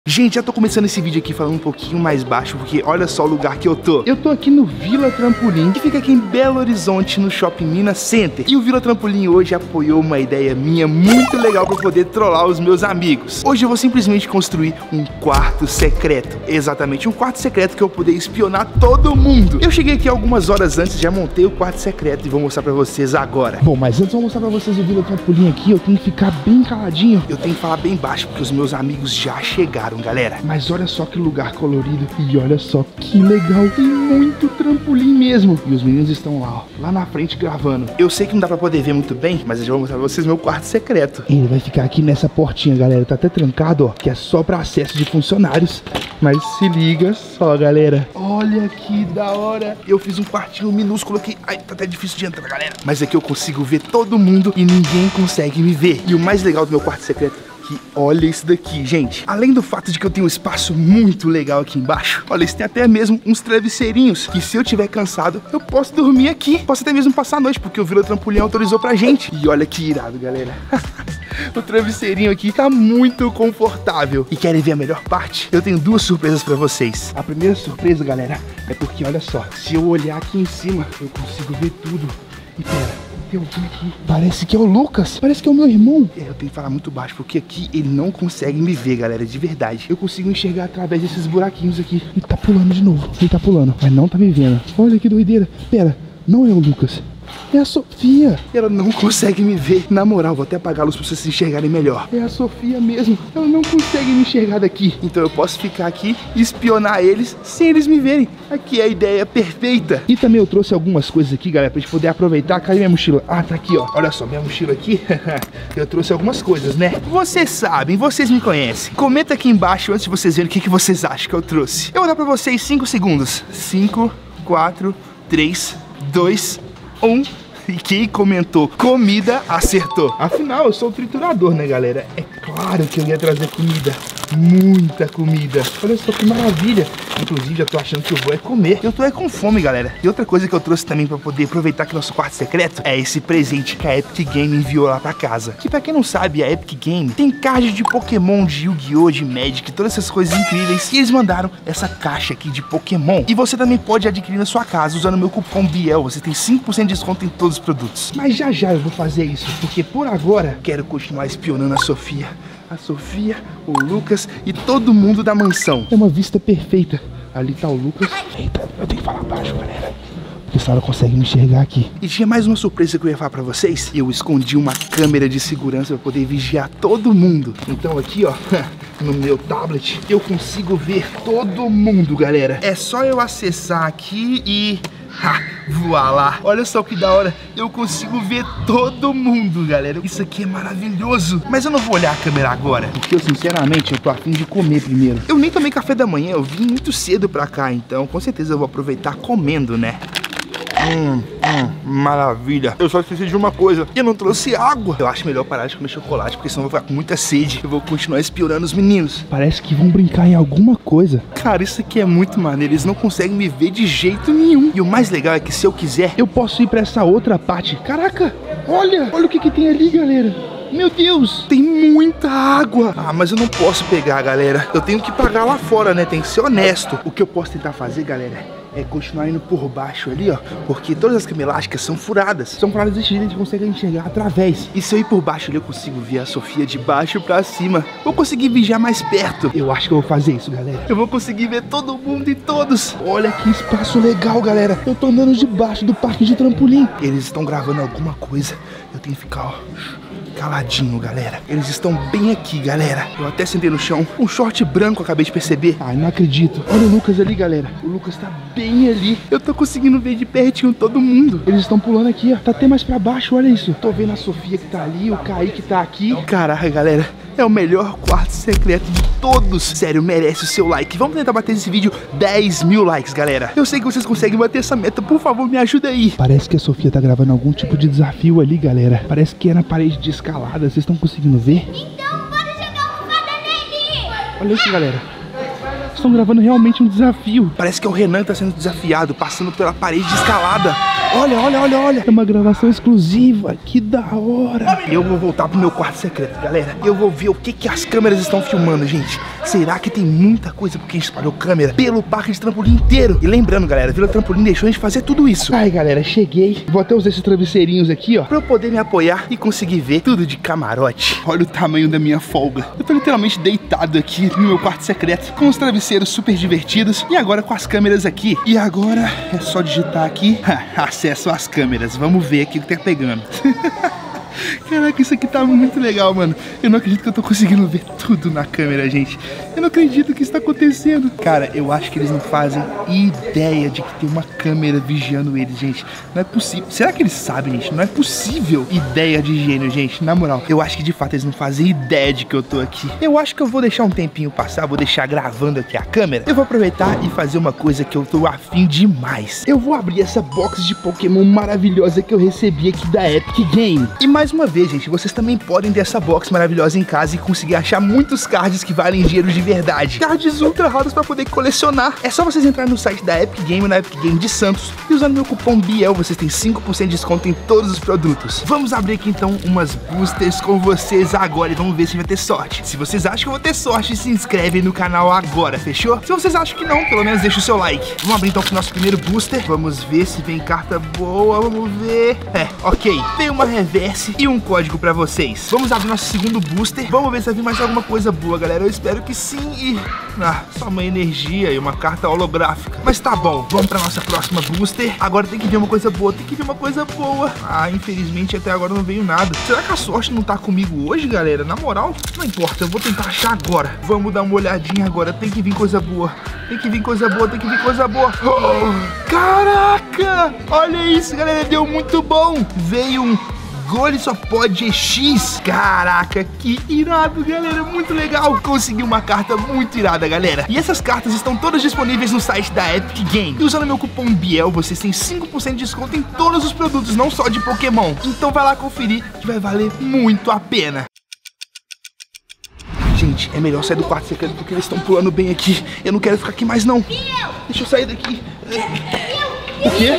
Gente, já tô começando esse vídeo aqui falando um pouquinho mais baixo, porque olha só o lugar que eu tô. Eu tô aqui no Vila Trampolim, que fica aqui em Belo Horizonte, no Shopping Minas Center. E o Vila Trampolim hoje apoiou uma ideia minha muito legal pra poder trollar os meus amigos. Hoje eu vou simplesmente construir um quarto secreto. Exatamente, um quarto secreto que eu vou poder espionar todo mundo. Eu cheguei aqui algumas horas antes, já montei o quarto secreto e vou mostrar pra vocês agora. Bom, mas antes eu vou mostrar pra vocês o Vila Trampolim aqui, eu tenho que ficar bem caladinho. Eu tenho que falar bem baixo, porque os meus amigos já chegaram, galera. Mas olha só que lugar colorido e olha só que legal, tem muito trampolim mesmo. E os meninos estão lá, ó, lá na frente gravando. Eu sei que não dá pra poder ver muito bem, mas eu já vou mostrar pra vocês meu quarto secreto. Ele vai ficar aqui nessa portinha, galera, tá até trancado, ó, que é só pra acesso de funcionários. Mas se liga só, galera, olha que da hora. Eu fiz um quartinho minúsculo aqui. Ai, tá até difícil de entrar, galera. Mas aqui eu consigo ver todo mundo e ninguém consegue me ver. E o mais legal do meu quarto secreto, olha isso daqui, gente. Além do fato de que eu tenho um espaço muito legal aqui embaixo, olha, isso tem até mesmo uns travesseirinhos, que se eu tiver cansado, eu posso dormir aqui. Posso até mesmo passar a noite, porque o Vila Trampolim autorizou pra gente. E olha que irado, galera. O travesseirinho aqui tá muito confortável. E querem ver a melhor parte? Eu tenho duas surpresas pra vocês. A primeira surpresa, galera, é porque, olha só, se eu olhar aqui em cima, eu consigo ver tudo. E pera, tem alguém aqui. Parece que é o Lucas. Parece que é o meu irmão. Eu tenho que falar muito baixo, porque aqui ele não consegue me ver, galera, de verdade. Eu consigo enxergar através desses buraquinhos aqui. Ele tá pulando de novo. Ele tá pulando, mas não tá me vendo. Olha que doideira. Pera, não é o Lucas. É a Sofia. Ela não consegue me ver. Na moral, vou até apagar a luz pra vocês se enxergarem melhor. É a Sofia mesmo. Ela não consegue me enxergar daqui. Então eu posso ficar aqui e espionar eles sem eles me verem. Aqui é a ideia perfeita. E também eu trouxe algumas coisas aqui, galera, pra gente poder aproveitar. Cadê minha mochila? Ah, tá aqui, ó. Olha só, minha mochila aqui. Eu trouxe algumas coisas, né? Vocês sabem, vocês me conhecem. Comenta aqui embaixo antes de vocês verem o que vocês acham que eu trouxe. Eu vou dar pra vocês 5 segundos. 5, 4, 3, 2, 1. E quem comentou comida, acertou. Afinal, eu sou o triturador, né, galera? É claro que eu ia trazer comida. Muita comida. Olha só que maravilha. Inclusive, já tô achando que eu vou comer. Eu tô com fome, galera. E outra coisa que eu trouxe também pra poder aproveitar que nosso quarto secreto é esse presente que a Epic Game enviou lá pra casa. Que pra quem não sabe, a Epic Game tem card de Pokémon, de Yu-Gi-Oh!, de Magic, todas essas coisas incríveis. E eles mandaram essa caixa aqui de Pokémon. E você também pode adquirir na sua casa usando o meu cupom BIEL. Você tem 5% de desconto em todos os produtos. Mas já eu vou fazer isso, porque por agora quero continuar espionando a Sofia. A Sofia, o Lucas e todo mundo da mansão. É uma vista perfeita. Ali tá o Lucas. Eita, eu tenho que falar baixo, galera, porque senão ela consegue me enxergar aqui. E tinha mais uma surpresa que eu ia falar pra vocês. Eu escondi uma câmera de segurança pra poder vigiar todo mundo. Então aqui, ó, no meu tablet, eu consigo ver todo mundo, galera. É só eu acessar aqui e... voar lá. Olha só que da hora. Eu consigo ver todo mundo, galera. Isso aqui é maravilhoso. Mas eu não vou olhar a câmera agora, porque eu sinceramente, eu tô a fim de comer primeiro. Eu nem tomei café da manhã, eu vim muito cedo pra cá. Então com certeza eu vou aproveitar comendo, né? Maravilha. Eu só esqueci de uma coisa. Eu não trouxe água. Eu acho melhor parar de comer chocolate, porque senão eu vou ficar com muita sede. Eu vou continuar espionando os meninos. Parece que vão brincar em alguma coisa. Cara, isso aqui é muito maneiro. Eles não conseguem me ver de jeito nenhum. E o mais legal é que se eu quiser, eu posso ir pra essa outra parte. Caraca, olha o que tem ali, galera. Meu Deus, tem muita água. Ah, mas eu não posso pegar, galera. Eu tenho que pagar lá fora, né? Tem que ser honesto. O que eu posso tentar fazer, galera, é continuar indo por baixo ali, ó, porque todas as camas elásticas são furadas. São furadas desse jeito, a gente consegue enxergar através. E se eu ir por baixo ali, eu consigo ver a Sofia de baixo pra cima. Vou conseguir vigiar mais perto. Eu acho que eu vou fazer isso, galera. Eu vou conseguir ver todo mundo e todos. Olha que espaço legal, galera. Eu tô andando debaixo do parque de trampolim. Eles estão gravando alguma coisa. Eu tenho que ficar, ó, caladinho, galera. Eles estão bem aqui, galera. Eu até sentei no chão. Um short branco, acabei de perceber. Ai, não acredito. Olha o Lucas ali, galera. O Lucas tá bem ali. Eu tô conseguindo ver de pertinho todo mundo. Eles estão pulando aqui, ó. Tá até mais pra baixo, olha isso. Tô vendo a Sofia que tá ali, o Kaique tá aqui. Caraca, galera, é o melhor quarto secreto de todos. Sério, merece o seu like. Vamos tentar bater esse vídeo 10 mil likes, galera. Eu sei que vocês conseguem bater essa meta. Por favor, me ajuda aí. Parece que a Sofia tá gravando algum tipo de desafio ali, galera. Parece que é na parede de escalada. Vocês estão conseguindo ver? Então, bora jogar uma fada nele! Olha isso, galera. Estão gravando realmente um desafio. Parece que é o Renan que tá sendo desafiado, passando pela parede de escalada. Olha. É uma gravação exclusiva. Que da hora. Eu vou voltar pro meu quarto secreto, galera. Eu vou ver o que as câmeras estão filmando, gente. Será que tem muita coisa porque a gente espalhou câmera pelo parque de trampolim inteiro? E lembrando, galera, a Vila Trampolim deixou a gente fazer tudo isso. Ai, galera, cheguei. Vou até usar esses travesseirinhos aqui, ó, pra eu poder me apoiar e conseguir ver tudo de camarote. Olha o tamanho da minha folga. Eu tô literalmente deitado aqui no meu quarto secreto, com os travesseiros super divertidos e agora com as câmeras aqui. E agora é só digitar aqui, acesso às câmeras. Vamos ver aqui o que tá pegando. Caraca, isso aqui tá muito legal, mano. Eu não acredito que eu tô conseguindo ver tudo na câmera, gente. Eu não acredito que isso tá acontecendo. Cara, eu acho que eles não fazem ideia de que tem uma câmera vigiando eles, gente. Não é possível. Será que eles sabem, gente? Não é possível. Ideia de gênio, gente. Na moral, eu acho que de fato eles não fazem ideia de que eu tô aqui. Eu acho que eu vou deixar um tempinho passar, vou deixar gravando aqui a câmera. Eu vou aproveitar e fazer uma coisa que eu tô afim demais. Eu vou abrir essa box de Pokémon maravilhosa que eu recebi aqui da Epic Game. E mais uma vez, gente, vocês também podem ter essa box maravilhosa em casa e conseguir achar muitos cards que valem dinheiro de verdade. Cards ultra raros pra poder colecionar. É só vocês entrarem no site da Epic Game, na Epic Game de Santos, e usando meu cupom BIEL, vocês têm 5% de desconto em todos os produtos. Vamos abrir aqui então umas boosters com vocês agora e vamos ver se vai ter sorte. Se vocês acham que eu vou ter sorte, se inscrevem no canal agora, fechou? Se vocês acham que não, pelo menos deixa o seu like. Vamos abrir então com o nosso primeiro booster. Vamos ver se vem carta boa, vamos ver. Ok. Tem uma reverse e um código pra vocês. Vamos abrir nosso segundo booster. Vamos ver se vai vir mais alguma coisa boa, galera. Eu espero que sim. E só uma energia e uma carta holográfica. Mas tá bom, vamos pra nossa próxima booster. Agora tem que vir uma coisa boa, tem que vir uma coisa boa. Infelizmente até agora não veio nada. Será que a sorte não tá comigo hoje, galera? Na moral, não importa, eu vou tentar achar agora. Vamos dar uma olhadinha agora, tem que vir coisa boa. Tem que vir coisa boa, tem que vir coisa boa. Caraca! Olha isso, galera, deu muito bom. Veio um Gole só pode X. Caraca, que irado, galera, muito legal. Consegui uma carta muito irada, galera. E essas cartas estão todas disponíveis no site da Epic Game. E usando meu cupom BIEL, vocês têm 5% de desconto em todos os produtos, não só de Pokémon. Então vai lá conferir, que vai valer muito a pena. Gente, é melhor sair do quarto secreto porque eles estão pulando bem aqui. Eu não quero ficar aqui mais, não. Deixa eu sair daqui. O quê?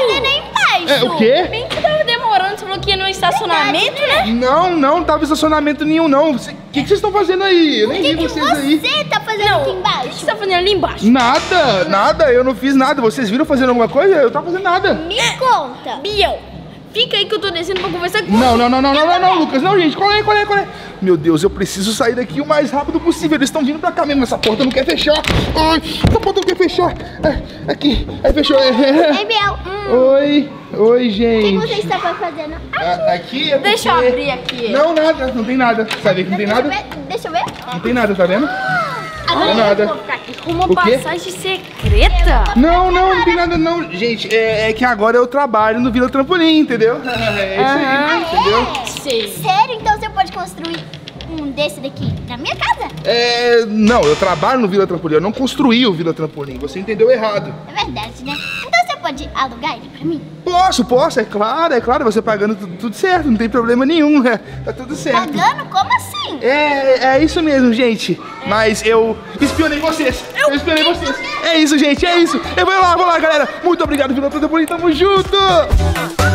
O quê? Bem que tava demorando, você falou que ia no estacionamento, né? Não tava em estacionamento nenhum, não. O que vocês estão fazendo aí? Eu nem vi vocês aí. O que você tá fazendo aqui embaixo? O que você tá fazendo ali embaixo? Nada, eu não fiz nada. Vocês viram fazendo alguma coisa? Eu tava fazendo nada. Me conta. Biel, fica aí que eu tô descendo pra conversar com você. Não, Lucas, não, gente, qual é? Meu Deus, eu preciso sair daqui o mais rápido possível. Eles estão vindo pra cá mesmo, essa porta não quer fechar. Ai, essa porta não quer fechar. Aqui, aí fechou. Ei, Biel. Oi, gente. O que você estava fazendo aqui? É porque... Deixa eu abrir aqui. Não, nada, não tem nada. Sabe que não tem nada? Deixa eu ver. Não tem nada, tá vendo? Agora não tem nada. Eu vou ficar aqui com uma O quê? passagem secreta. Não tem nada não. Gente, é que agora eu trabalho no Vila Trampolim, entendeu? É isso aí, entendeu? Sei. Sério? Então você pode construir um desse daqui na minha casa? Não, eu trabalho no Vila Trampolim, eu não construí o Vila Trampolim, você entendeu errado. É verdade, né? Então você pode alugar ele pra mim? Posso, é claro, você pagando tudo certo, não tem problema nenhum, né? Tá tudo certo. Pagando? Como assim? É isso mesmo, gente. Mas eu espionei vocês. Eu espionei vocês. É isso, gente, é isso. Eu vou lá, galera. Muito obrigado, Vila Trampolim, tamo junto!